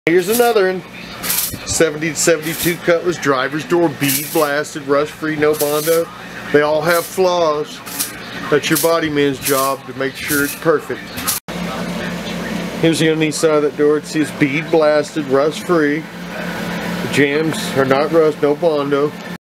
Here's another one. 70 to 72 Cutlass driver's door, bead blasted, rust free, no Bondo. They all have flaws. That's your body man's job to make sure it's perfect. Here's the underneath side of that door. It says bead blasted, rust free. The jambs are not rust, no Bondo.